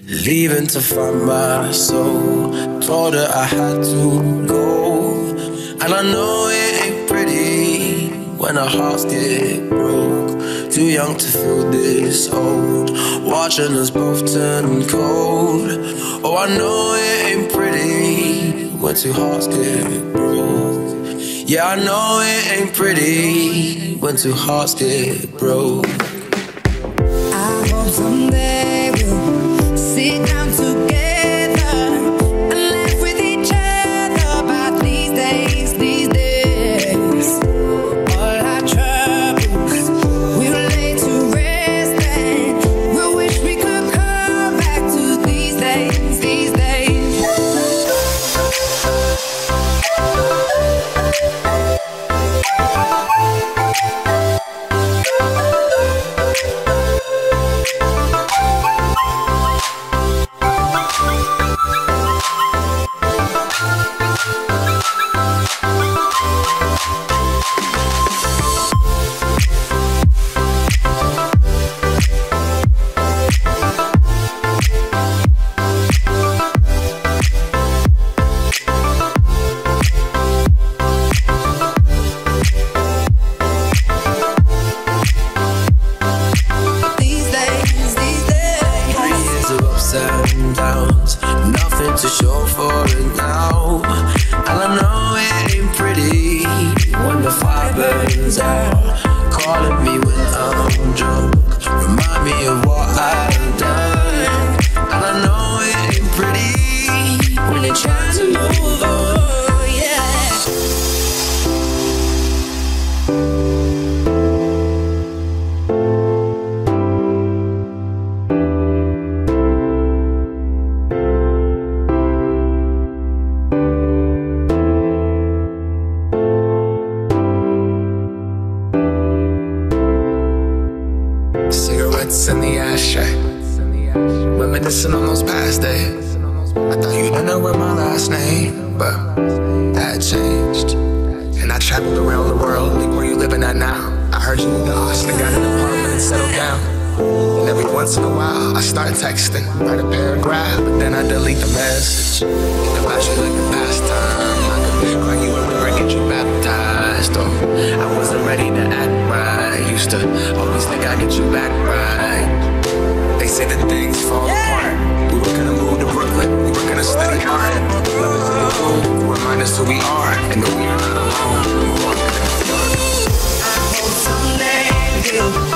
leaving to find my soul. Told her I had to go, and I know it ain't pretty when our hearts get broke. Too young to feel this old, watching us both turn cold. Oh, I know it ain't pretty when two hearts get broke. Yeah, I know it ain't pretty when two hearts get broke. I hope someday we'll sit down together and laugh with each other about these days, these days. All our troubles we'll lay to rest, and we'll wish we could come back to these days, these days. And downs, nothing to show for it now. And I know it ain't pretty when the fire burns out. Calling me when I'm drunk, remind me of what I've done. And I know it ain't pretty when you're trying to move on, yeah. Cigarettes in the ashtray, reminiscing on those past days. I thought you didn't know my last name, but that changed. And I traveled around the world, like where you living at now. I heard you moved to Austin, got an apartment and settled down. And every once in a while, I start texting, write a paragraph, but then I delete the message. About you like the past time, I could cry you up and get you baptized. Oh, I wasn't ready to act right. Used to always think I'd get you back right. They say that things fall apart. We were gonna move to Brooklyn, we were gonna study art. Love is in the room, remind us who we are, and that we are not alone. I hope someday we'll